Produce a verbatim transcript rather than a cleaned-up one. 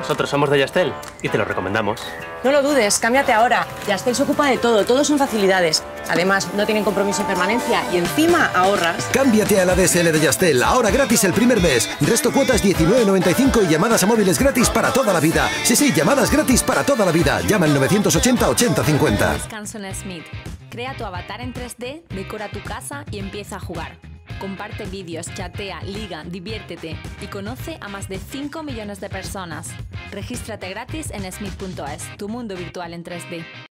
Nosotros somos de Yastel y te lo recomendamos. No lo dudes, cámbiate ahora. Yastel se ocupa de todo, todo son facilidades. Además, no tienen compromiso en permanencia y encima ahorras. Cámbiate a la D S L de Yastel, ahora gratis el primer mes. Resto cuotas diecinueve noventa y cinco y llamadas a móviles gratis para toda la vida. Sí, sí, llamadas gratis para toda la vida. Llama al novecientos ochenta ochenta cincuenta. Descanso en Smith. Crea tu avatar en tres D, decora tu casa y empieza a jugar. Comparte vídeos, chatea, liga, diviértete y conoce a más de cinco millones de personas. Regístrate gratis en smith punto es, tu mundo virtual en tres D.